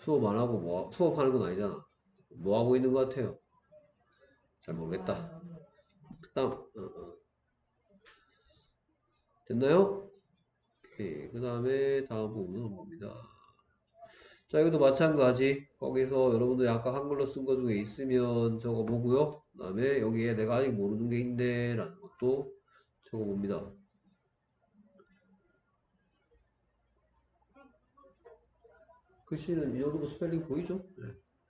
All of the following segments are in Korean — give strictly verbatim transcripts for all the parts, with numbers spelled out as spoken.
수업 안 하고 뭐 수업하는 건 아니잖아. 뭐 하고 있는 것 같아요? 잘 모르겠다. 그다음 어, 어. 됐나요? 오케이. 그 다음에 다음 부분은 뭡니다. 자, 이것도 마찬가지. 거기서 여러분들이 아까 한글로 쓴 거 중에 있으면 적어 보고요. 그 다음에 여기에 내가 아직 모르는 게 있네 라는 것도 적어 봅니다. 글씨는 이 정도 스펠링 보이죠? 네.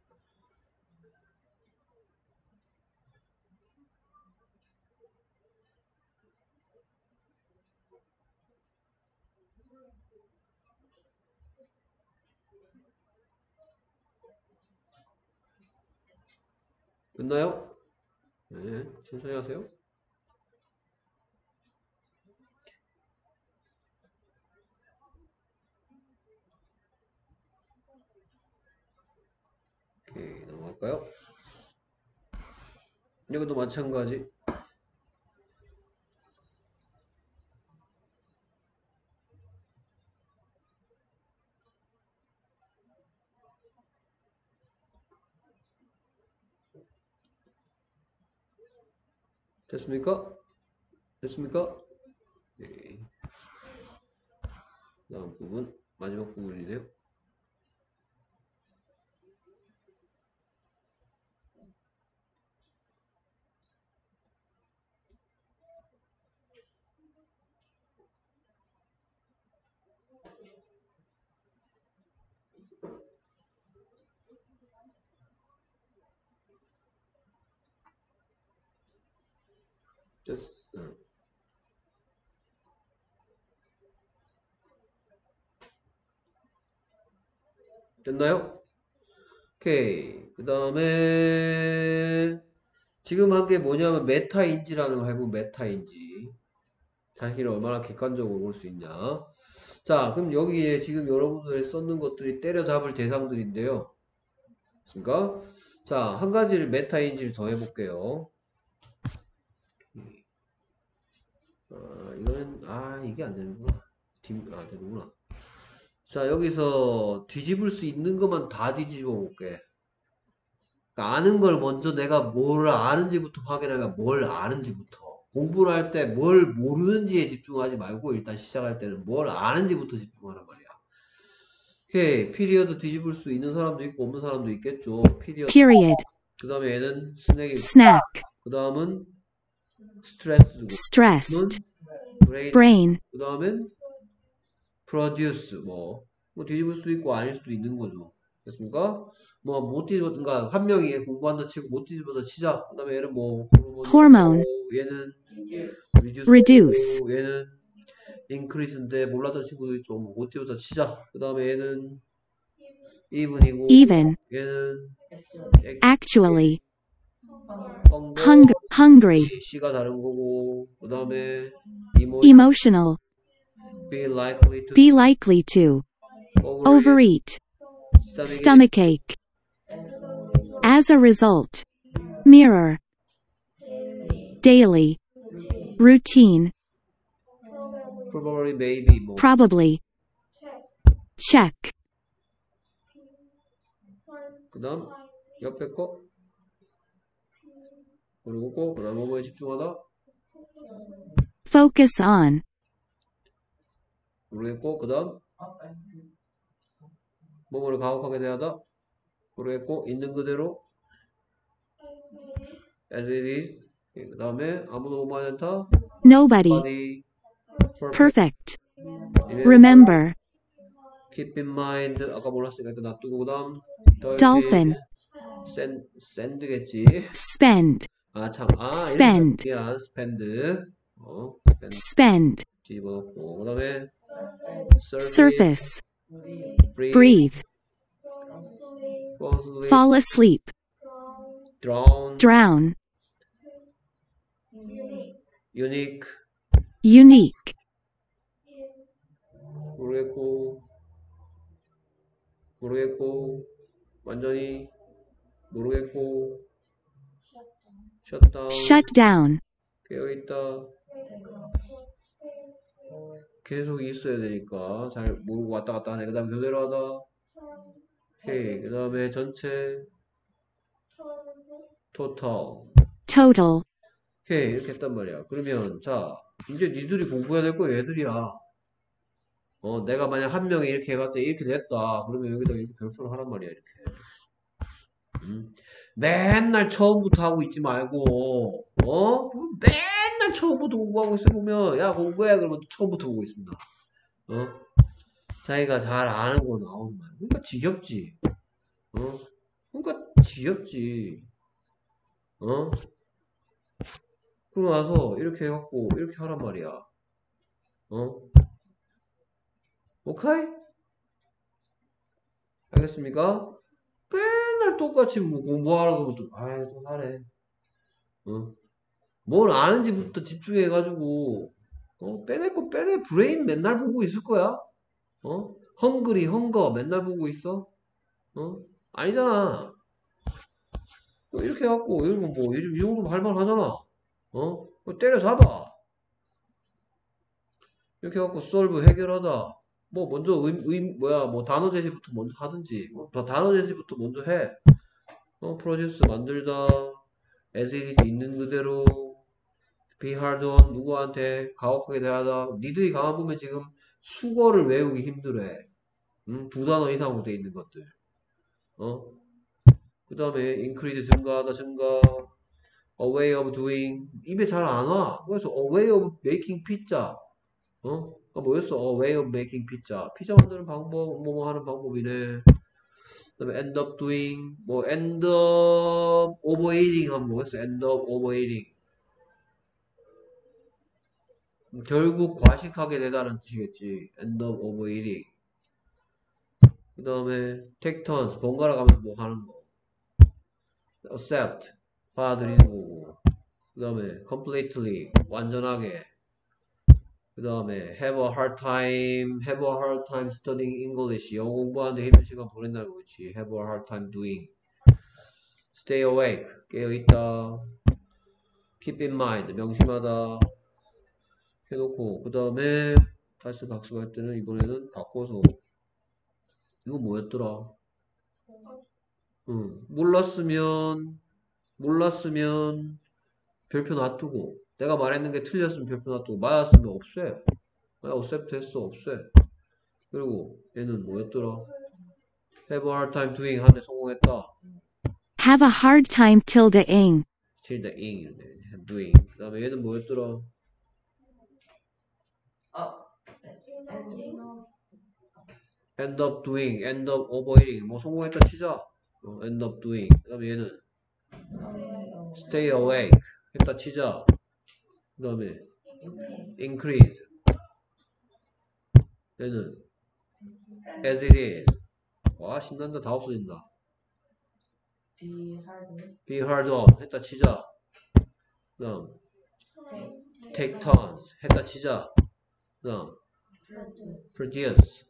됐나요? 네, 천천히 하세요. 오케이, 넘어갈까요? 여기도 마찬가지. 됐습니까? 됐습니까? 네. 다음 부분, 마지막 부분이네요. 됐, 어. 됐나요? 오케이. 그 다음에 지금 한 게 뭐냐면 메타인지라는 거 해보면 메타인지. 자신이 얼마나 객관적으로 볼 수 있냐. 자, 그럼 여기에 지금 여러분들이 썼는 것들이 때려잡을 대상들인데요. 그러니까 자, 한 가지를 메타인지를 더 해볼게요. 아, 이거는 아 이게 안 되는구나. 뒷, 아 되는구나. 자, 여기서 뒤집을 수 있는 것만 다 뒤집어 볼게. 그러니까 아는 걸 먼저 내가 뭘 아는지부터 확인하니까 뭘 아는지부터. 공부를 할 때 뭘 모르는지에 집중하지 말고 일단 시작할 때는 뭘 아는지부터 집중하란 말이야. 오케이. 피리어드 뒤집을 수 있는 사람도 있고 없는 사람도 있겠죠. 피리어드. period, 그 다음에 얘는 스낵이고. snack, 그 다음은 스트레스고. stressed, 브레인. brain, 그 다음엔 produce. 뭐, 뭐 뒤집을 수도 있고 아닐 수도 있는 거죠. 됐습니까? 뭐 못 뒤집었던가 한 명이 공부한다 치고 못 뒤집어서 치자. 그 다음에 얘는 뭐 hormone, 얘는 reduce, reduce, 얘는 increase인데 몰랐던 친구들이 좀 못 뒤집어서 치자. 그 다음에 얘는 even이고 even, 얘는 actually, hunger, hung, hungry, C가 다른 거고 그 다음에 emotional, be likely to be likely to, overeat, stomachache. As a result, mirror, daily, routine, probably maybe 뭐 probably, check, 그 다음 옆에 거 그리고 꼭 그 다음 뭐뭐에 집중하다 focus on, 모르겠고 그 다음 뭐뭐를 가혹하게 대하다 모르겠고 있는 그대로 as it is 그 다음에 아무도 오만하지 않다 nobody, body perfect, remember, remember, keep in mind 아까 몰랐으니까 일단 놔두고 그 다음 dolphin, send, send겠지 spend, 아참 아 spend, 미안 spend 어 spend spend, 집어넣고 그 다음에 surface, breathe, breathe, fall asleep, fall asleep, drown, drown, unique unique, 모르겠고 모르겠고 완전히 모르겠고 shutdown shut down, 깨어있다 계속 있어야 되니까 잘 모르고 왔다 갔다 하네 그 다음 교대로 하다 오케이. 그 다음에 전체 total. total, 오케이. 이렇게 했단 말이야. 그러면 자 이제 니들이 공부해야 될 거 얘들이야. 어 내가 만약 한 명이 이렇게 해봤더니 이렇게 됐다. 그러면 여기다 이렇게 별표를 하란 말이야. 이렇게. 음. 맨날 처음부터 하고 있지 말고 어? 맨날 처음부터 공부하고 있어 보면 야 공부해 그러면 또 처음부터 보고 있습니다. 어? 자기가 잘 아는 거 나오는 말. 그러니까 지겹지. 어? 그러니까 지겹지. 어? 그러고 나서 이렇게 해갖고 이렇게 하란 말이야. 어? 오케이? 알겠습니까? 맨날 똑같이 뭐 공부하라고 하면 또 아이 또 하래. 어? 뭘 아는지부터 집중해가지고 어? 빼낼 거 빼내. 브레인 맨날 보고 있을 거야. 어? 헝그리 헝거 맨날 보고 있어? 어? 아니잖아. 뭐 이렇게 해갖고 이런 거뭐 이 정도면 할만 하잖아. 어? 뭐 때려잡아. 이렇게 해갖고 솔브 해결하다. 뭐 먼저 의, 의 뭐야 뭐 단어 제시부터 먼저 하든지 뭐 다- 단어 제시부터 먼저 해. 어? 프로듀스 만들다. as it is 있는 그대로. be hard on 누구한테 가혹하게 대하다. 니들이 가만 보면 지금 수거를 외우기 힘들어해. 음? 두 단어 이상으로 돼 있는 것들. 어? 그 다음에 increase 증가하다 증가. a way of doing 입에 잘 안 와. 그래서 a way of making pizza. 어? 아, 뭐였어? a way of making pizza. 피자 만드는 방법, 뭐뭐 하는 방법이네. 그 다음에 end up doing, 뭐 end up overeating 하면 뭐였어? end up overeating. 결국 과식하게 되다는 뜻이겠지. end up overeating. 그 다음에 take turns, 번갈아 가면서 뭐 하는 거. accept, 받아들이는 거고. 그 다음에 completely, 완전하게. 그 다음에 have a hard time, have a hard time studying English. 영어 공부하는데 힘든 시간 보낸다는 거지. have a hard time doing. stay awake, 깨어있다. keep in mind, 명심하다. 해놓고 그 다음에 다시 학습할 때는 이번에는 바꿔서 이거 뭐였더라? 응. 몰랐으면 몰랐으면 별표 놔두고 내가 말했는 게 틀렸으면 별표 놔두고 맞았으면 없애. 아, accept 했어 없애. 그리고 얘는 뭐였더라? have a hard time doing 하는데 성공했다. have a hard time tilde-ing, tilde ing 이러네. doing. 그 다음에 얘는 뭐였더라? end up doing, end up avoiding. 뭐 성공했다 치자. 어, end up doing. 그 다음에 얘는 stay awake 했다 치자. 그 다음에 increase. 얘는 as it is. 와 신난다. 다 없어진다. be hard. be hard on 했다 치자. 그 다음 take turns 했다 치자. 그 다음 produce.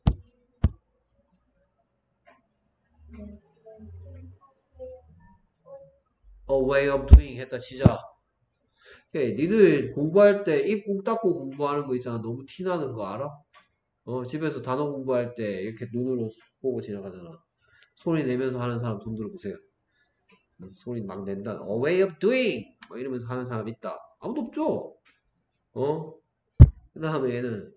a way of doing 했다 치자. 오케이. 니들 공부할 때 입 꾹 닫고 공부하는 거 있잖아. 너무 티나는 거 알아? 어, 집에서 단어 공부할 때 이렇게 눈으로 보고 지나가잖아. 소리 내면서 하는 사람 손 들어보세요. 소리 막 낸다. A way of doing! 막 이러면서 하는 사람 있다. 아무도 없죠? 어? 그 다음에 얘는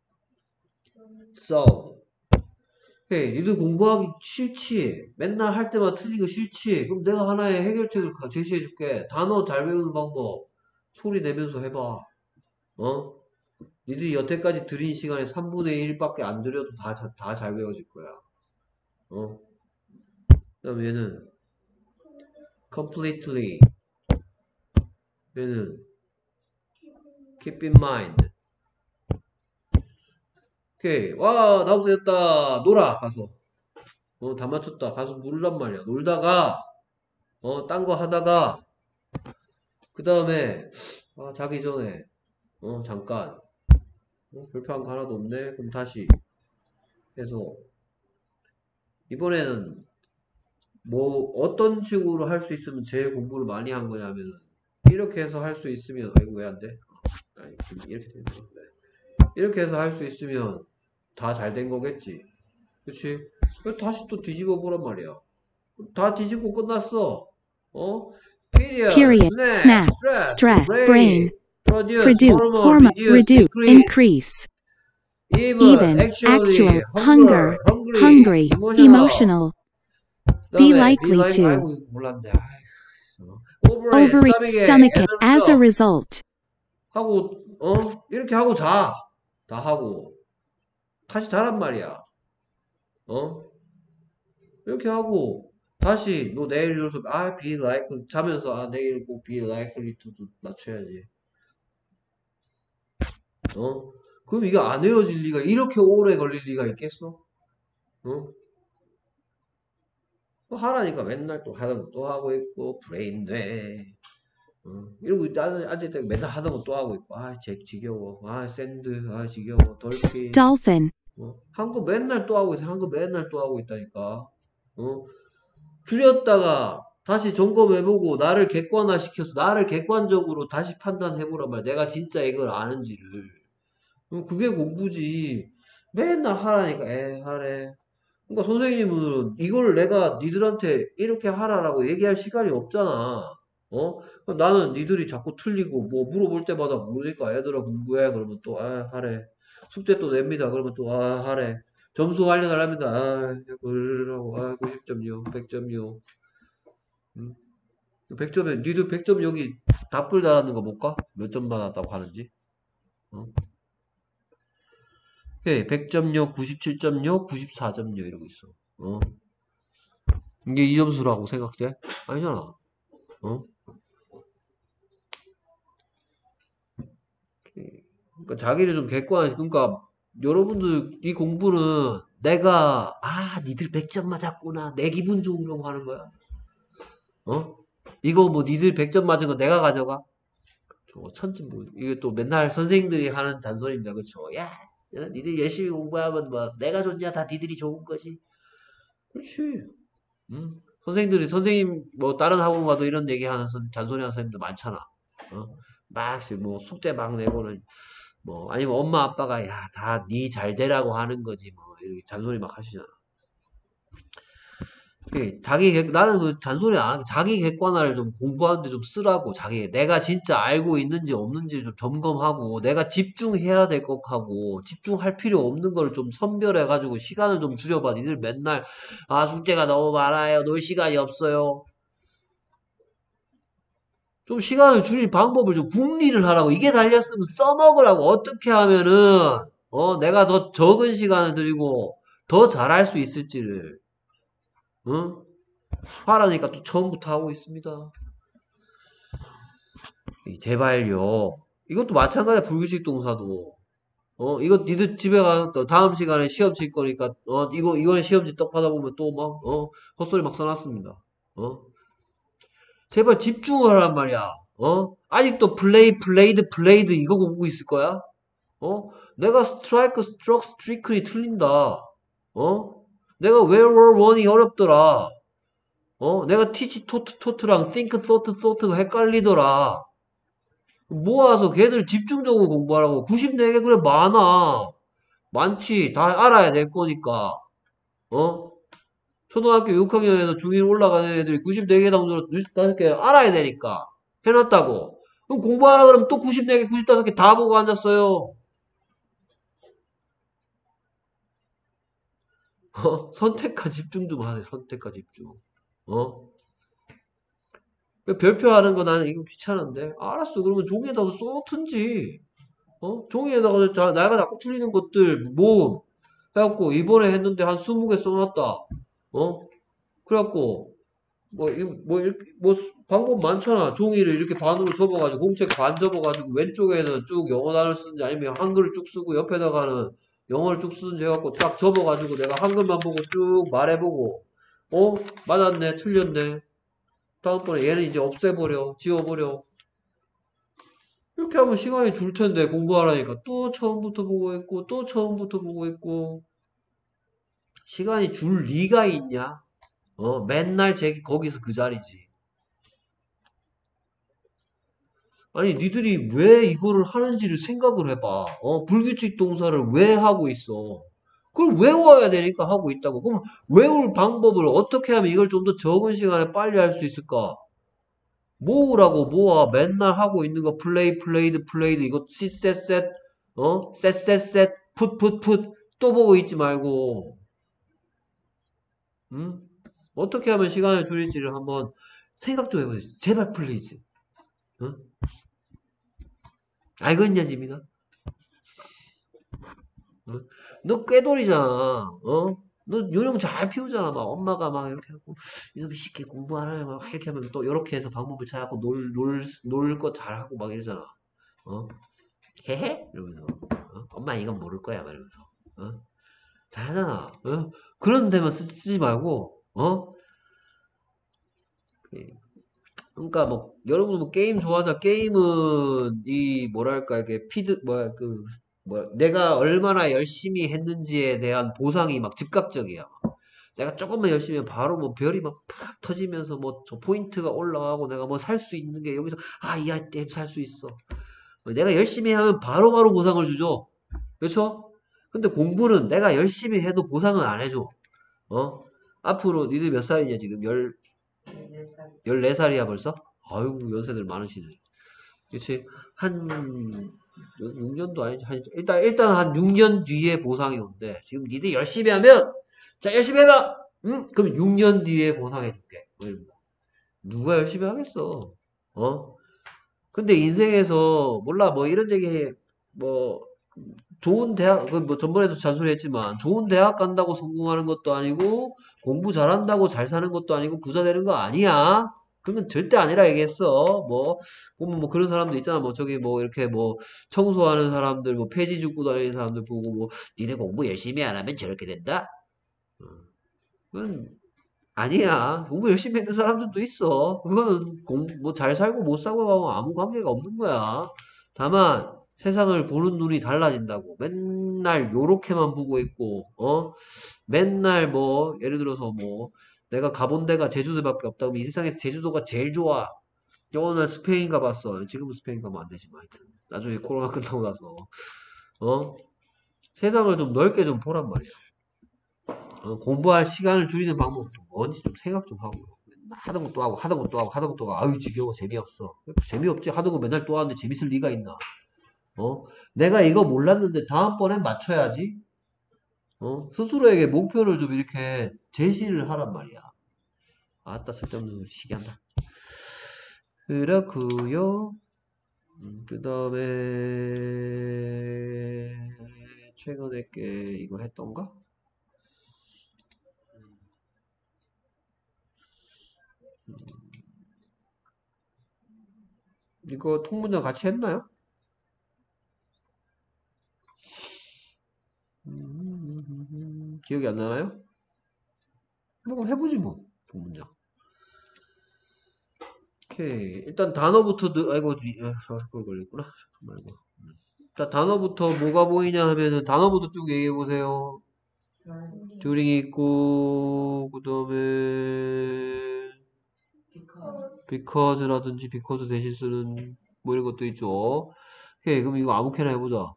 solve. 헤이, 니들 공부하기 싫지? 맨날 할 때마다 틀린 거 싫지? 그럼 내가 하나의 해결책을 제시해줄게. 단어 잘 외우는 방법. 소리 내면서 해봐. 어? 니들이 여태까지 들인 시간에 삼분의 일밖에 안 들여도 다, 다 잘 외워질 거야. 어? 그 다음에 얘는 completely. 얘는 keep in mind. 오케이. 와, 다 없어졌다. 놀아, 가서. 어, 다 맞췄다. 가서 놀란 말이야. 놀다가, 어, 딴 거 하다가, 그 다음에, 아, 자기 전에, 어, 잠깐. 어, 별표한 거 하나도 없네. 그럼 다시 해서, 이번에는, 뭐, 어떤 식으로 할 수 있으면 제일 공부를 많이 한 거냐면은, 이렇게 해서 할 수 있으면, 아이고, 왜 안 돼? 아니, 이렇게 되는 거. 네. 이렇게 해서 할 수 있으면, 다 잘 된 거겠지. 그치? 그래서 다시 또 뒤집어 보란 말이야. 다 뒤집고 끝났어. 어? period, period, snap, snap, stress, stress, brain, brain, produce, produce, hormone, hormone, reduce, reduce, decrease, increase, even, even, actually, actual, hunger, hunger, hungry, hungry, emotional. emotional, be 그다음에 be likely like, to, 아이고 이거 몰랐네. 아이고. overeat, overeat, stomach stomach ache, ache, as as a a result. result, 하고 어 이렇게 하고 자. 다 하고 다시 자란 말이야. 어? 이렇게 하고 다시 너 내일 일어서 아 be likely 자면서 아 내일 꼭 be likely to도 맞춰야지. 어? 그럼 이게 안 헤어질 리가 이렇게 오래 걸릴 리가 있겠어? 어? 또 하라니까 맨날 또 하던 거 또 하고 있고 브레인 돼. 어? 이러고 나는 아직 맨날 하던 거 또 하고 있고 아 제 지겨워 아 샌드 아 지겨워 돌핀 dolphin, 어? 한 거 맨날 또 하고 있어 한 거 맨날 또 하고 있다니까 어? 줄였다가 다시 점검해보고 나를 객관화시켜서 나를 객관적으로 다시 판단해보란 말이야. 내가 진짜 이걸 아는지를. 그럼 그게 공부지. 맨날 하라니까 에 하래. 그러니까 선생님은 이걸 내가 니들한테 이렇게 하라라고 얘기할 시간이 없잖아. 어? 그럼 나는 니들이 자꾸 틀리고 뭐 물어볼 때마다 모르니까 얘들아 공부해 그러면 또 아 하래. 숙제 또 냅니다 그러면 또 아 하래. 점수 알려달랍니다. 아 그러라고 아 구십 점 육, 백 점 육. 음. 백 점에 니들 백 점 여기 답글 달았는 거 볼까? 몇 점 받았다고 하는지. 어? 예, 백 점 육, 구십칠 점 육, 구십사 점 육 이러고 있어. 어? 이게 이 점수라고 생각돼? 아니잖아. 어? 그러니까 자기를 좀 객관히 그러니까 여러분들 이 공부는 내가 아 니들 백 점 맞았구나 내 기분 좋으려고 하는 거야. 어? 이거 뭐 니들 백 점 맞은 거 내가 가져가? 저 천지 뭐 이게 또 맨날 선생님들이 하는 잔소리입니다. 그렇죠? 야, 야, 니들 열심히 공부하면 뭐 내가 좋냐 다 니들이 좋은 거지. 그렇지. 응? 선생님들이 선생님 뭐 다른 학원 가도 이런 얘기하는 선- 잔소리하는 선생님들 많잖아. 어? 막 뭐 숙제 막 내고는 뭐 아니면 엄마 아빠가 야 다 니 잘 되라고 하는 거지 뭐 이렇게 잔소리 막 하시잖아. 예, 자기 객- 나는 그 잔소리 안 하고 자기 객관화를 좀 공부하는데 좀 쓰라고 자기 내가 진짜 알고 있는지 없는지 좀 점검하고 내가 집중해야 될 것하고 집중할 필요 없는 걸 좀 선별해 가지고 시간을 좀 줄여봐. 니들 맨날 아 숙제가 너무 많아요 놀 시간이 없어요. 좀 시간을 줄일 방법을 좀 궁리를 하라고 이게 달렸으면 써먹으라고 어떻게 하면은 어 내가 더 적은 시간을 들이고 더 잘할 수 있을지를 응? 하라니까 또 처음부터 하고 있습니다. 제발요. 이것도 마찬가지야 불규칙 동사도. 어 이거 니들 집에 가서 또 다음 시간에 시험 칠 거니까 어 이거 이번에 시험지 떡 받아보면 또 막 어 헛소리 막 써놨습니다. 어 제발 집중을 하란 말이야. 어 아직도 플레이 플레이드 플레이드 이거 공부고 있을 거야? 어 내가 스트라이크 스트럭 스트리클이 틀린다. 어 내가 웨어월 원이 어렵더라. 어 내가 티치 토트 토트랑 think thought thought가 헷갈리더라. 모아서 걔들 집중적으로 공부하라고. 구십사 개 그래 많아. 많지. 다 알아야 될 거니까. 어? 초등학교 육 학년에서 중일 올라가는 애들이 구십사 개 정도 구십오 개 알아야 되니까. 해놨다고. 그럼 공부하라 그러면 또 구십사 개, 구십오 개 다 보고 앉았어요. 어? 선택과 집중 좀 하세요. 선택과 집중. 어? 별표 하는 거 나는 이거 귀찮은데. 알았어. 그러면 종이에다가 써놓든지. 어? 종이에다가 자, 내가 자꾸 틀리는 것들 뭐 해갖고 이번에 했는데 한 스무 개 써놨다. 어? 그래갖고 뭐, 이, 뭐, 이렇게, 뭐, 수- 방법 많잖아. 종이를 이렇게 반으로 접어가지고, 공책 반 접어가지고, 왼쪽에는 쭉 영어 단어를 쓰든지 아니면 한글을 쭉 쓰고, 옆에다가는 영어를 쭉 쓰든지 해갖고, 딱 접어가지고, 내가 한글만 보고 쭉 말해보고, 어? 맞았네, 틀렸네. 다음번에 얘는 이제 없애버려, 지워버려. 이렇게 하면 시간이 줄 텐데, 공부하라니까. 또 처음부터 보고 있고, 또 처음부터 보고 있고. 시간이 줄 리가 있냐? 어, 맨날 제 거기서 그 자리지. 아니, 니들이 왜 이거를 하는지를 생각을 해봐. 어, 불규칙 동사를 왜 하고 있어? 그걸 외워야 되니까 하고 있다고. 그럼 외울 방법을 어떻게 하면 이걸 좀 더 적은 시간에 빨리 할 수 있을까? 모으라고 모아. 맨날 하고 있는 거 플레이 플레이드 플레이드 이거 셋셋셋 어? 셋셋셋 풋풋풋 또 보고 있지 말고 응? 어떻게 하면 시간을 줄일지를 한번 생각 좀 해보세요. 제발 플리즈. 응? 알겠냐 지민아? 응? 너 꾀돌이잖아. 어? 너 요령 잘 피우잖아. 막 엄마가 막 이렇게 하고 이놈 쉽게 공부하라 막 이렇게 하면 또 이렇게 해서 방법을 찾아갖고 놀, 놀, 놀 거 잘하고 막 이러잖아. 어? 헤헤? 이러면서 어? 엄마 이건 모를 거야 막 이러면서 어? 잘하잖아. 어? 그런 데만 쓰, 쓰지 말고 어? 예. 그러니까 뭐 여러분 뭐 게임 좋아하자 게임은 이 뭐랄까 이게 피드 뭐야 그 뭐야 내가 얼마나 열심히 했는지에 대한 보상이 막 즉각적이야. 내가 조금만 열심히 하면 바로 뭐 별이 막 팍 터지면서 뭐 저 포인트가 올라가고 내가 뭐 살 수 있는 게 여기서 아, 이 아이템 살 수 있어. 내가 열심히 하면 바로바로 보상을 주죠. 그렇죠? 근데 공부는 내가 열심히 해도 보상은 안 해줘. 어? 앞으로 니들 몇 살이냐 지금 열, 네 살. 열네 살이야 벌써? 아유 연세들 많으시네. 그치? 한 육 년도 아니지. 한, 일단 일단 한 육 년 뒤에 보상이 온대. 지금 니들 열심히 하면 자 열심히 해봐. 응? 그럼 육 년 뒤에 보상해줄게. 뭐 이런 거. 누가 열심히 하겠어? 어? 근데 인생에서 몰라 뭐 이런 얘기 뭐 좋은 대학 그 뭐 전번에도 잔소리했지만 좋은 대학 간다고 성공하는 것도 아니고 공부 잘한다고 잘 사는 것도 아니고 부자 되는 거 아니야. 그러면 절대 아니라 얘기했어. 뭐 보면 뭐 그런 사람도 있잖아. 뭐 저기 뭐 이렇게 뭐 청소하는 사람들 뭐 폐지 줍고 다니는 사람들 보고 뭐 니네 공부 열심히 안 하면 저렇게 된다. 어. 그건 아니야. 공부 열심히 했는 사람들도 있어. 그거는 공, 뭐 잘 살고 못 살고 하고 아무 관계가 없는 거야. 다만 세상을 보는 눈이 달라진다고. 맨날 요렇게만 보고 있고, 어? 맨날 뭐, 예를 들어서 뭐, 내가 가본 데가 제주도밖에 없다. 그럼 이 세상에서 제주도가 제일 좋아. 오늘 스페인 가봤어. 지금은 스페인 가면 안 되지만 하여튼. 나중에 코로나 끝나고 나서. 어? 세상을 좀 넓게 좀 보란 말이야. 어, 공부할 시간을 줄이는 방법도 뭔지 좀 생각 좀 하고. 맨날 하던 것도 하고, 하던 것도 하고, 하던 것도 하고, 아유, 지겨워, 재미없어. 재미없지? 하던 거 맨날 또 하는데 재밌을 리가 있나? 어? 내가 이거 몰랐는데 다음번엔 맞춰야지? 어? 스스로에게 목표를 좀 이렇게 제시를 하란 말이야. 아따, 쓸데없는 시기 한다. 그렇구요. 음, 그 다음에, 최근에 게 이거 했던가? 이거 통문장 같이 했나요? 음, 기억이 안 나나요? 뭐 그럼 해보지 뭐 통문장. 오케이 일단 단어부터 느, 아이고 그걸 걸렸구나 잠깐 말고. 자 단어부터 뭐가 보이냐 하면은 단어부터 쭉 얘기해 보세요. during 있고 그 다음에 because라든지 because 대신 쓰는 뭐 이런 것도 있죠. 오케이 그럼 이거 아무렇게나 해보자.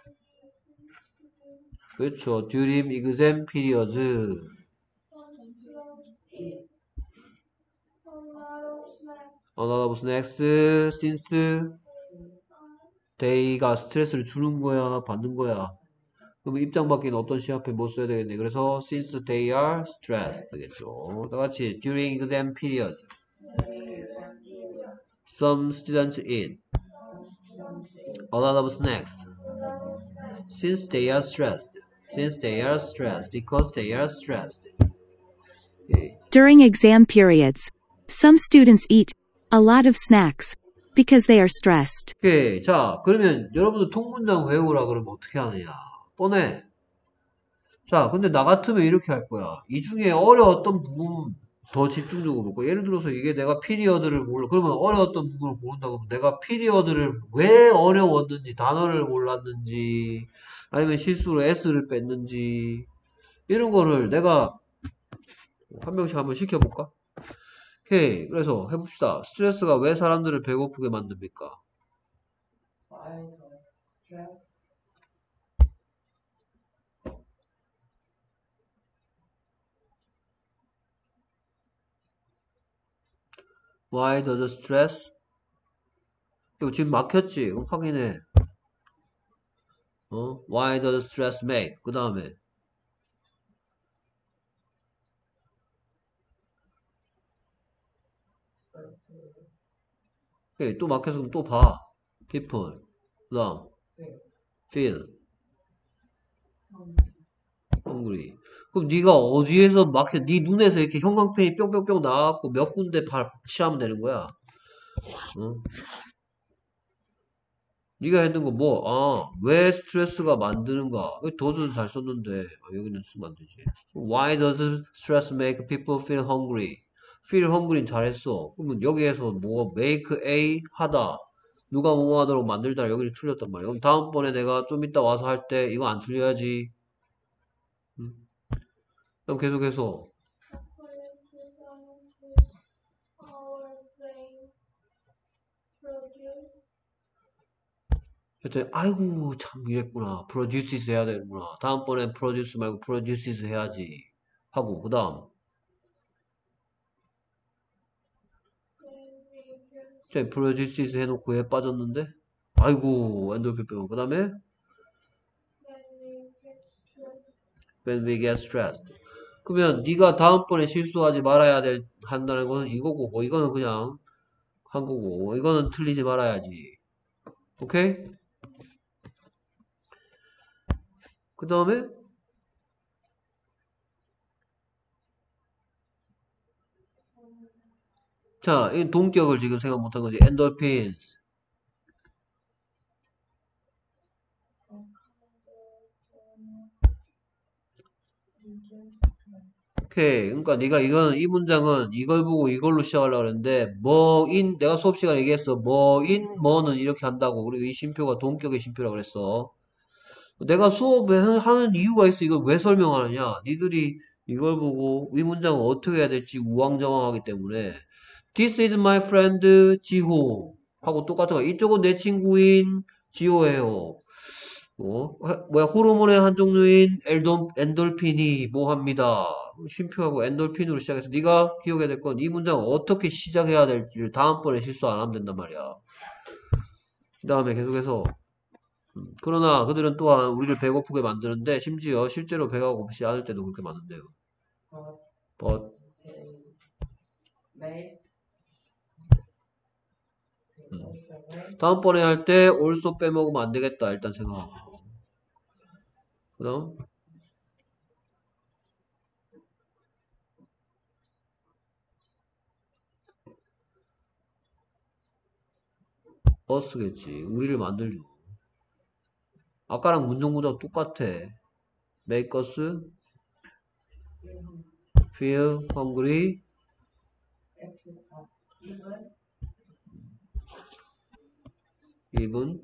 그렇죠. during exam periods another 무슨 x since they가 스트레스를 주는 거야 받는 거야. 그럼 입장 바뀌는 어떤 시합에 뭐 써야 되겠네. 그래서 since they are stressed 되겠죠. 다 같이 during exam periods some students eat a lot of snacks since they are stressed since they are stressed because they are stressed. 오케이. During exam periods, some students eat a lot of snacks because they are stressed. 오케이. 자 그러면 여러분들 통문장 외우라 그러면 어떻게 하느냐 뻔해. 자, 근데 나 같으면 이렇게 할 거야. 이 중에 어려웠던 부분 더 집중적으로 볼거 예를 들어서 이게 내가 피리어드를 몰라. 그러면 어려웠던 부분을 모른다고 하면 내가 피리어드를 왜 어려웠는지, 단어를 몰랐는지, 아니면 실수로 S를 뺐는지, 이런 거를 내가 한 명씩 한번 시켜볼까? 오케이. 그래서 해봅시다. 스트레스가 왜 사람들을 배고프게 만듭니까? Why does stress? 이거 지금 막혔지? 그럼 확인해. 어? Why does stress make? 그 다음에 오케이, 또 막혀서 그럼 또 봐. People. 그 다음 feel hungry. 그럼 네가 어디에서 막혀? 네 눈에서 이렇게 형광펜이 뿅뿅뿅 나와갖고 몇 군데 발 칠하면 되는 거야. 어? 네가 했는 거 뭐? 아, 왜 스트레스가 만드는가? 더즈는 잘 썼는데 아, 여기는 쓰면 안 되지. Why does stress make people feel hungry? feel hungry는 잘했어. 그러면 여기에서 뭐 make a 하다. 누가 뭐뭐 하도록 만들다 여기를 틀렸단 말이야. 그럼 다음번에 내가 좀 이따 와서 할 때 이거 안 틀려야지. 음. 그럼 계속해서 그랬더니 아이고 참 이랬구나. produces 해야 되는구나. 다음번엔 produce 말고 produces 해야지. 하고 그 다음 저 produces 해놓고 에 빠졌는데 아이고 엔돌핀 빼고 그 다음에 when we get stressed. 그러면 네가 다음번에 실수하지 말아야 될 한다는 거는 이거고 뭐 이거는 그냥 한 거고 이거는 틀리지 말아야지. 오케이? 그 다음에 자, 이 동격을 지금 생각 못한 거지. 엔돌핀. 오케이. 그러니까 네가 이건 이 문장은 이걸 보고 이걸로 시작하려고 그랬는데 뭐인 내가 수업 시간에 얘기했어. 뭐인 뭐는 이렇게 한다고. 그리고 이 쉼표가 동격의 쉼표라고 그랬어. 내가 수업에 하는 이유가 있어. 이걸 왜 설명하느냐? 니들이 이걸 보고 이 문장을 어떻게 해야 될지 우왕좌왕하기 때문에 This is my friend 지호 하고 똑같은 거. 이쪽은 내 친구인 지호예요. 뭐 뭐야 호르몬의 한 종류인 엘돈, 엔돌핀이 뭐 합니다. 쉼표하고 엔돌핀으로 시작해서 네가 기억해야 될 건 이 문장을 어떻게 시작해야 될지를 다음번에 실수 안 하면 된단 말이야. 그 다음에 계속해서 음, 그러나 그들은 또한 우리를 배고프게 만드는데 심지어 실제로 배가 고프지 않을 때도 그렇게 만든대요. But 음. 다음번에 할 때 also 빼먹으면 안 되겠다 일단 생각하고 그 다음 us겠지. 우리를 만들죠. 아까랑 문정구조 똑같아. Make us feel hungry. even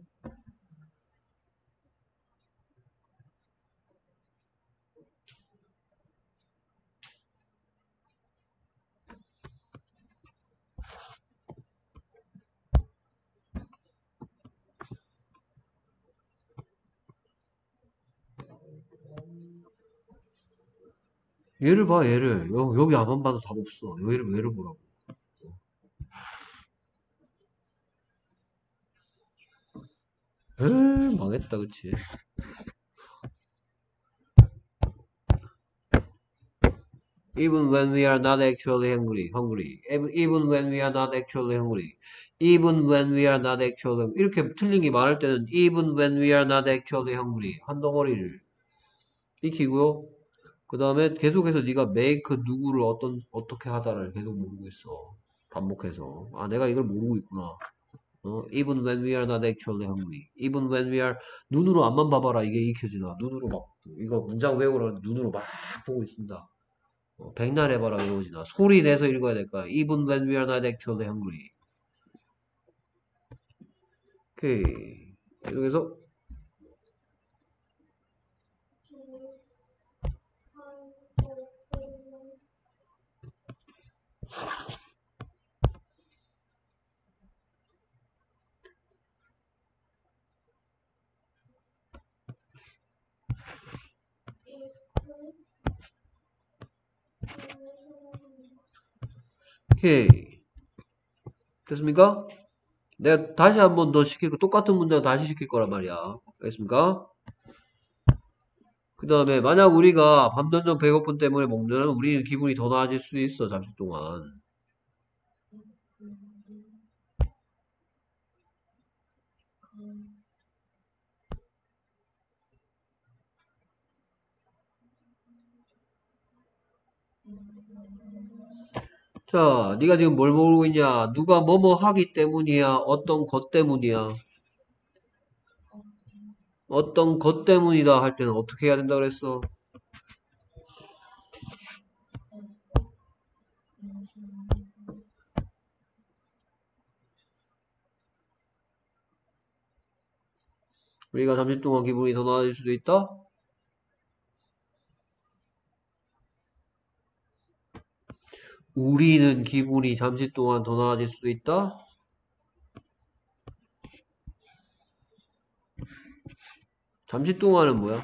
얘를 봐 얘를 여, 여기 앞만 봐도 답 없어. 얘를 얘를 보라고. 에이 망했다 그치. Even when we are not actually hungry, hungry. Even when we are not actually hungry. Even when we are not actually hungry. 이렇게 틀린 게 많을 때는 even when we are not actually hungry 한 덩어리를 익히고요. 그 다음에 계속해서 네가 make 누구를 어떤 어떻게 하다를 계속 모르고 있어. 반복해서 아 내가 이걸 모르고 있구나. 어? Even when we are not actually hungry. Even when we are 눈으로 앞만 봐봐라 이게 익혀지나. 눈으로 막 이거 문장 외우라 눈으로 막 보고 있습니다. 어, 백날 해봐라 외우지나. 소리 내서 읽어야 될까? Even when we are not actually hungry. 오케이. 계속해서 오케이. 됐습니까? 내가 다시 한 번 더 시킬 거, 똑같은 문장 다시 시킬 거란 말이야. 알겠습니까? 그 다음에 만약 우리가 밤 점점 배고픔 때문에 먹는 우리는 기분이 더 나아질 수 있어. 잠시 동안. 자, 네가 지금 뭘 모르고 있냐? 누가 뭐뭐 하기 때문이야? 어떤 것 때문이야? 어떤 것 때문이다 할 때는 어떻게 해야 된다 그랬어? 우리가 잠시 동안 기분이 더 나아질 수도 있다? 우리는 기분이 잠시 동안 더 나아질 수도 있다? 잠시 동안은 뭐야?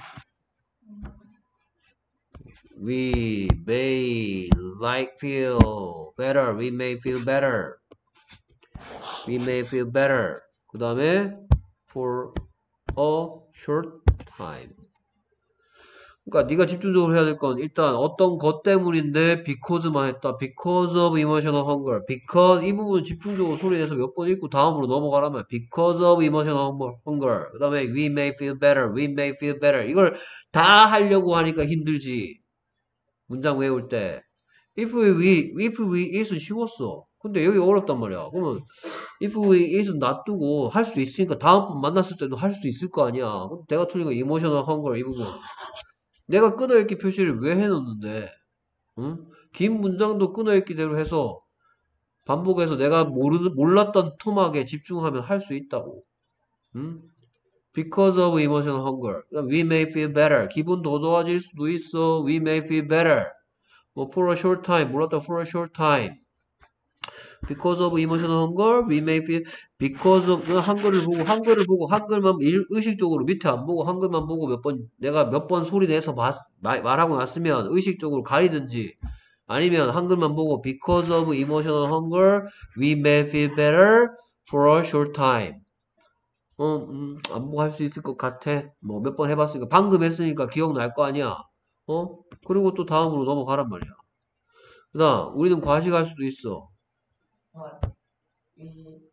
We may like feel better. We may feel better. We may feel better. 그 다음에 for a short time. 그러니까 네가 집중적으로 해야 될 건 일단 어떤 것 때문인데 because만 했다. Because of emotional hunger. Because 이 부분 집중적으로 소리내서 몇 번 읽고 다음으로 넘어가라면 Because of emotional hunger. 그 다음에 we may feel better. We may feel better. 이걸 다 하려고 하니까 힘들지. 문장 외울 때. If we, if we is은 쉬웠어. 근데 여기 어렵단 말이야. 그러면 if we is은 놔두고 할 수 있으니까 다음번 만났을 때도 할 수 있을 거 아니야. 내가 틀린 거 emotional hunger 이 부분. 내가 끊어읽기 표시를 왜 해놓는데, 응? 긴 문장도 끊어읽기대로 해서 반복해서 내가 모르, 몰랐던 토막에 집중하면 할 수 있다고. 응? Because of emotional hunger. We may feel better. 기분 더 좋아질 수도 있어. We may feel better. 뭐 for a short time. 몰랐다 for a short time. Because of emotional hunger, we may feel because of 한글을 보고 한글을 보고 한글만 일, 의식적으로 밑에 안 보고 한글만 보고 몇 번 내가 몇 번 소리 내서 봤, 말, 말하고 났으면 의식적으로 가리든지 아니면 한글만 보고 because of emotional hunger, we may feel better for a short time. 어, 음, 안 보고 할 수 있을 것 같아. 뭐 몇 번 해봤으니까 방금 했으니까 기억날 거 아니야. 어? 그리고 또 다음으로 넘어가란 말이야. 그다음 우리는 과식할 수도 있어. What? We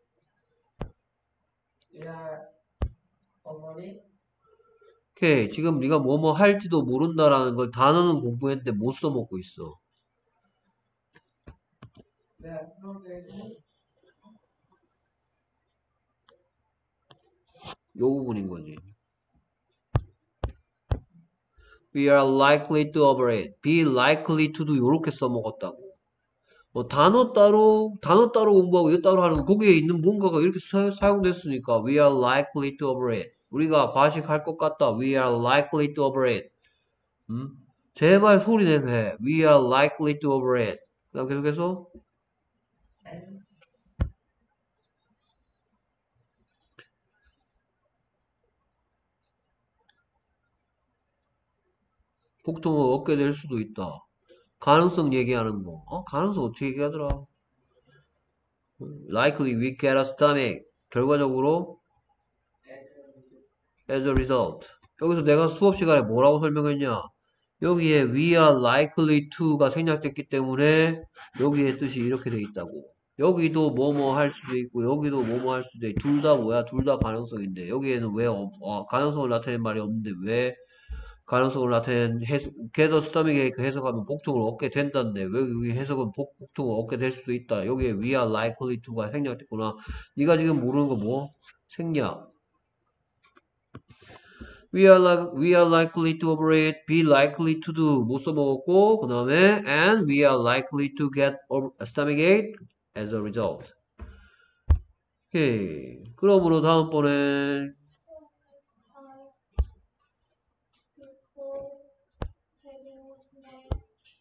we are already 오케이. 지금 네가 뭐뭐 할지도 모른다라는 걸 단어는 공부했는데 못 써먹고 있어. we are probably 요 부분인 거지. We are likely to overeat. Be likely to도 요렇게 써먹었다고. 뭐 단어 따로 단어 따로 공부하고 이거 따로 하는 거 거기에 있는 뭔가가 이렇게 사, 사용됐으니까 we are likely to overeat. 우리가 과식할 것 같다. We are likely to overeat. 음? 제발 소리 내서 해. We are likely to overeat. 그 다음 계속해서 and 복통을 얻게 될 수도 있다. 가능성 얘기하는 거. 어? 가능성 어떻게 얘기하더라? Likely we get a stomach. 결과적으로 as a result. 여기서 내가 수업 시간에 뭐라고 설명했냐? 여기에 we are likely to가 생략됐기 때문에 여기에 뜻이 이렇게 돼 있다고. 여기도 뭐뭐 할 수도 있고 여기도 뭐뭐 할 수도 있고 둘 다 뭐야? 둘 다 가능성인데 여기에는 왜 어, 어, 가능성을 나타낸 말이 없는데 왜 가능성을 나타낸 해석, get a stomach 해석하면 복통을 얻게 된다는데 왜 여기 해석은 복, 복통을 얻게 될 수도 있다. 여기에 we are likely to가 생략됐구나. 네가 지금 모르는 거 뭐? 생략. We are, like, we are likely to overeat, be likely to do 못 써먹었고 그 다음에 and we are likely to get a stomachache as a result. 오케이. 그러므로 다음번에 Before having a snack,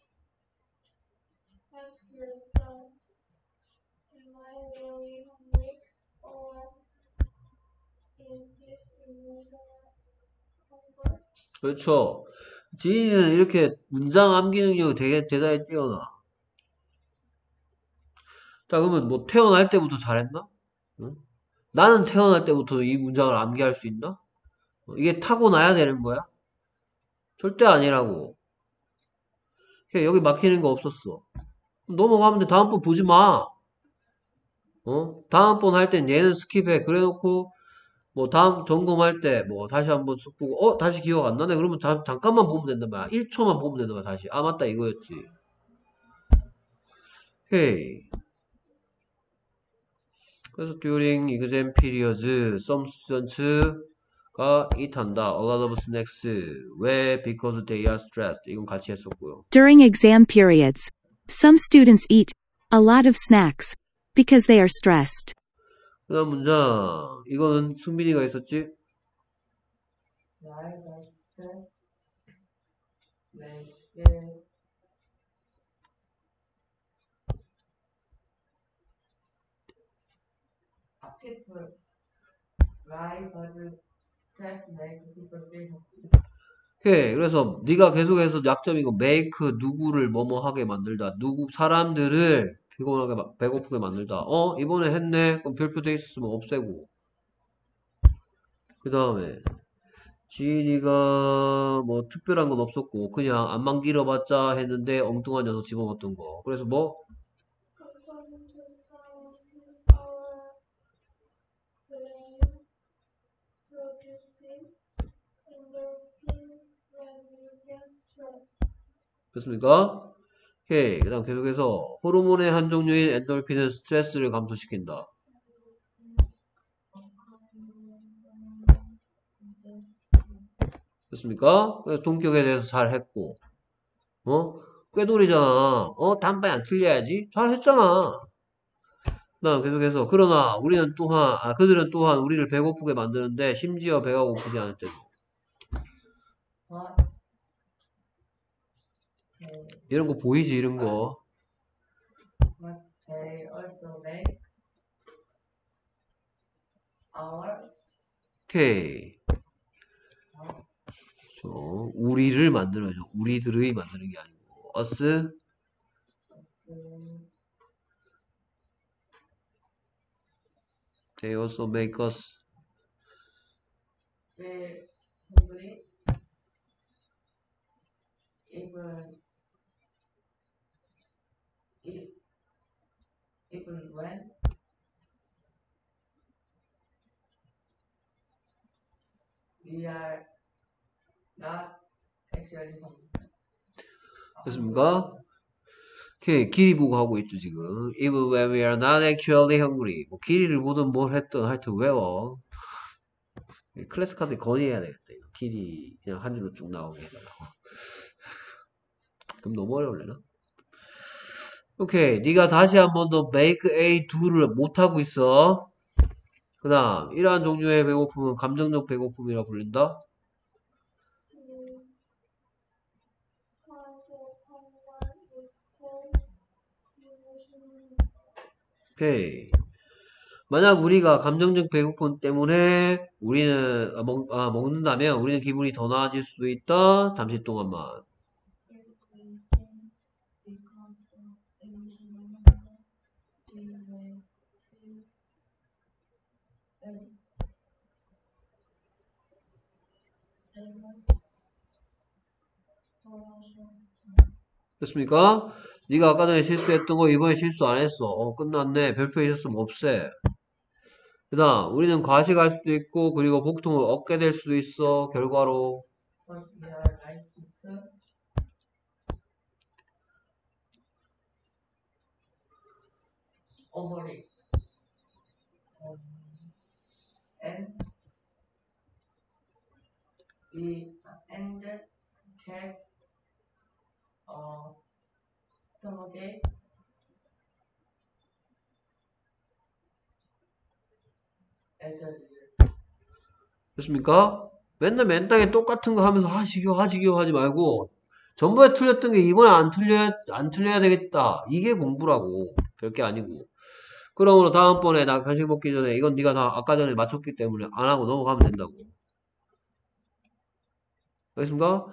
ask yourself, am I really hungry or is this emotional hunger? 그렇죠. 지인은 이렇게 문장 암기 능력이 되게 대단히 뛰어나. 자, 그러면 뭐 태어날 때부터 잘했나? 응? 나는 태어날 때부터 이 문장을 암기할 수 있나? 어, 이게 타고나야 되는 거야? 절대 아니라고. 그냥 여기 막히는 거 없었어. 넘어가면 돼. 다음번 보지 마. 어? 다음번 할 땐 얘는 스킵해. 그래 놓고 뭐 다음 점검할 때 뭐 다시 한번 쑥 보고 어? 다시 기억 안 나네? 그러면 다, 잠깐만 보면 된단 말이야. 일 초만 보면 된단 말이야. 다시. 아 맞다 이거였지. 오케이. 그래서 during exam periods some students가 eat 한다. A lot of snacks. 왜? Because they are stressed. 이건 같이 했었고요. During exam periods, some students eat a lot of snacks because they are stressed. 그 다음 문장. 이거는 승빈이가 있었지? Why does stress make it a people? Why does stress make people feel happy? 오케이. 그래서 네가 계속해서 약점이고 make 누구를 뭐뭐 하게 만들다. 누구 사람들을 피곤하게 마- 배고프게 만들다. 어? 이번에 했네. 그럼 별표 돼 있었으면 없애고. 그 다음에 지인이가 뭐 특별한 건 없었고 그냥 안만 길어봤자 했는데 엉뚱한 녀석 집어먹었던 거. 그래서 뭐? According to scientists, our brain produces endorphins when we get stressed. 됐습니까? 오케이. 그 다음 계속해서 호르몬의 한 종류인 엔돌핀은 스트레스를 감소시킨다. 됐습니까? 그래서 동격에 대해서 잘 했고, 어? 꾀돌이잖아. 어? 단번에 안 틀려야지? 잘 했잖아. 그 다음 계속해서, 그러나 우리는 또한, 아, 그들은 또한 우리를 배고프게 만드는데, 심지어 배가 고프지 않을 때도. What they, 이런 거 보이지, 이런 거. what they also make our 오케이. 저, 우리를 만들어줘. 우리들의 만드는 게 아니고. us, um, they also make us. feel hungry even if, even when we are not actually hungry. 됐습니까? 오케이. 길이 보고 하고 있죠, 지금. Even when we are not actually hungry. 뭐, 길이를 보든 뭘 했든 하여튼 외워. 클래스 카드 건의해야 되겠다. 이거. 길이 그냥 한 줄로 쭉 나오게 해달라고. 그럼 너무 어려울래나? 오케이. 네가 다시 한 번 더 make A do를 못하고 있어. 그 다음, 이러한 종류의 배고픔은 감정적 배고픔이라 불린다. Mm, cause of hunger is called emotional. 오케이. 만약 우리가 감정적 배고픔 때문에 우리는 아, 먹, 아, 먹는다면 우리는 기분이 더 나아질 수도 있다. 잠시 동안만. If we think because of emotional hunger, we may feel sad, able, also 됐습니까? 네가 아까 전에 실수했던 거 이번에 실수 안 했어. 어, 끝났네. 별표 있었으면 없애. 그 다음, 우리는 과식할 수도 있고, 그리고 복통을 얻게 될 수도 있어. 결과로. what we are likely to overeat. Um, and we and get uh, stomachache as a result. 됐습니까? 맨날 맨땅에 똑같은 거 하면서 아, 지겨워, 아, 지겨워 하지 말고, 전번에 틀렸던 게 이번에 안 틀려, 안 틀려야 되겠다. 이게 공부라고. 별게 아니고. 그러므로 다음번에 나 간식 먹기 전에 이건 네가 다 아까 전에 맞췄기 때문에 안 하고 넘어가면 된다고. 알겠습니까?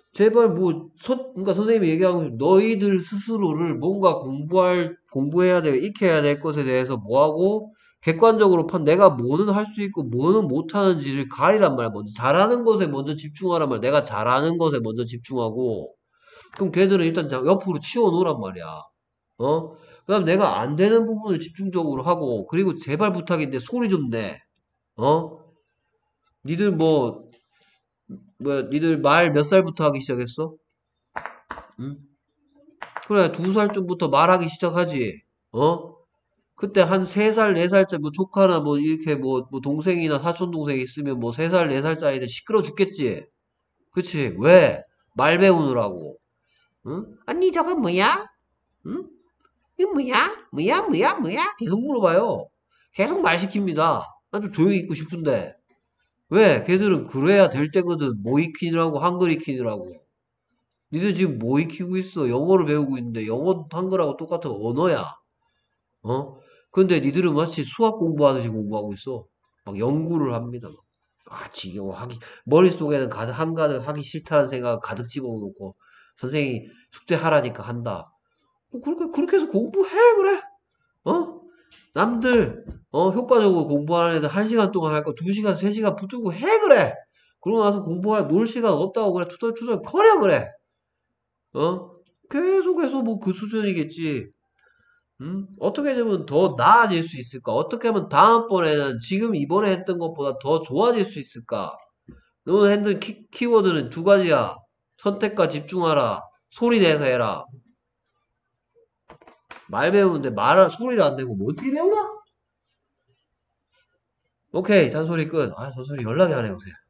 제발 뭐, 선, 그러니까 선생님이 얘기하고 너희들 스스로를 뭔가 공부할, 공부해야 돼, 익혀야 될 것에 대해서 뭐하고, 객관적으로 판, 내가 뭐는 할 수 있고, 뭐는 못하는지를 가리란 말이야. 먼저 잘하는 것에 먼저 집중하란 말이야. 내가 잘하는 것에 먼저 집중하고, 그럼 걔들은 일단 자- 옆으로 치워놓으란 말이야. 어? 그 다음 내가 안 되는 부분을 집중적으로 하고, 그리고 제발 부탁인데 소리 좀 내. 어? 니들 뭐, 뭐야, 니들 말 몇 살부터 하기 시작했어? 응? 그래, 두 살쯤부터 말하기 시작하지. 어? 그때 한 세 살, 네 살짜리 뭐 조카나 뭐 이렇게 뭐, 뭐 동생이나 사촌 동생 있으면 뭐 세 살, 네 살짜리들 시끄러 죽겠지. 그치? 왜? 말 배우느라고. 응? 언니 저거 뭐야? 응? 이거 뭐야? 뭐야? 뭐야? 뭐야? 계속 물어봐요. 계속 말 시킵니다. 난 좀 조용히 있고 싶은데. 왜? 걔들은 그래야 될 때거든. 뭐 익히느라고 한글 익히느라고. 니들 지금 뭐 익히고 있어? 영어를 배우고 있는데 영어 한글하고 똑같은 언어야. 어? 근데 니들은 마치 수학 공부하듯이 공부하고 있어. 막 연구를 합니다. 막. 아, 지겨워. 하기, 머릿속에는 가득, 한가득 하기 싫다는 생각 가득 집어넣고, 선생님이 숙제하라니까 한다. 뭐 그렇게, 그렇게 해서 공부해, 그래. 어? 남들, 어, 효과적으로 공부하는 애들 한 시간 동안 할 거 두 시간, 세 시간 붙들고 해, 그래. 그러고 나서 공부할, 놀 시간 없다고 그래. 투덜투덜 거려, 그래. 어? 계속해서 뭐 그 수준이겠지. 음? 어떻게 되면 더 나아질 수 있을까? 어떻게 하면 다음번에는 지금 이번에 했던 것보다 더 좋아질 수 있을까? 너는 했던 키, 키워드는 두 가지야. 선택과 집중하라. 소리 내서 해라. 말 배우는데 말, 소리를 안 내고 뭐 어떻게 배우나? 오케이, 잔소리 끝. 아, 잔소리 연락이 안 해, 요새.